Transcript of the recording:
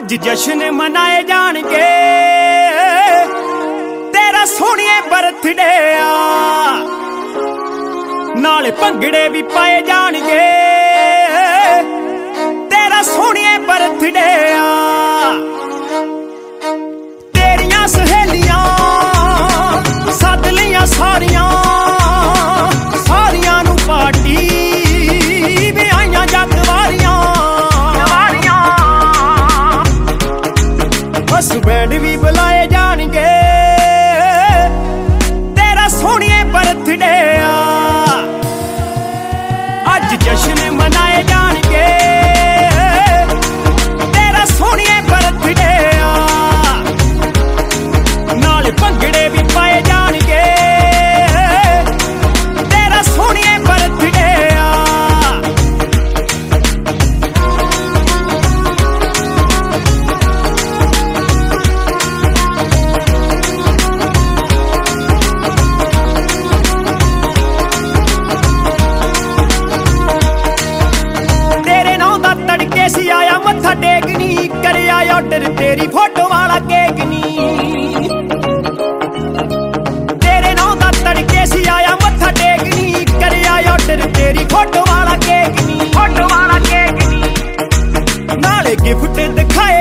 ਅੱਜ ਜਸ਼ਨ ਮਨਾਏ ਜਾਣਗੇ ਤੇਰਾ ਸੋਹਣੀਏ ਬਰਥਡੇ ਆ, ਨਾਲੇ ਭੰਗੜੇ ਵੀ ਪਾਏ ਜਾਣਗੇ ਤੇਰਾ ਸੋਹਣੀਏ ਬਰਥਡੇ ਆ। ਤੇਰੀਆਂ ਸਹੇਲੀਆਂ ਸੱਦ ਲਈਆਂ ਸਾਰੀਆਂ, ਸਾਰੀਆਂ ਨੂੰ ਪਾਰਟੀ ਵੀ ਆਈਆਂ ਜੱਗ ਵਾਰੀਆਂ। ਬਸ ਬੈਂਡ ਵੀ ਬੁਲਾਏ ਜਾਣਗੇ ਤੇਰਾ ਸੋਹਣੀਏ ਬਰਥਡੇ ਆ। ਅੱਜ ਜਸ਼ਨ ਮਨਾਏ ਜਾਣਗੇ ਤੇਰਾ ਸੋਹਣੀਏ ਬਰਥਡੇ ਆ, ਨਾਲੇ ਭੰਗੜੇ ਵੀ ਪਾਏ ਜਾਣਗੇ ਤੇਰਾ ਸੋਹਣੀਏ ਬਰਥਡੇ ਆ। ਤੜਕੇ ਸੀ ਆਇਆ ਮੱਥਾ ਟੇਕਣੀ, ਕਰਿਆ ਆਰਡਰ ਤੇਰੀ ਫੋਟੋ ਵਾਲਾ ਕੇਕ ਨੀ। ਤੇਰੇ ਨਾਂ ਦਾ ਤੜਕੇ ਸੀ ਆਇਆ ਮੱਥਾ ਟੇਕਣੀ, ਕਰਿਆ ਆਰਡਰ ਤੇਰੀ ਫੋਟੋ ਵਾਲਾ ਕੇਕ ਨੀ। ਨਾਲੇ ਗਿਫਟ ਦਿਖਾਏ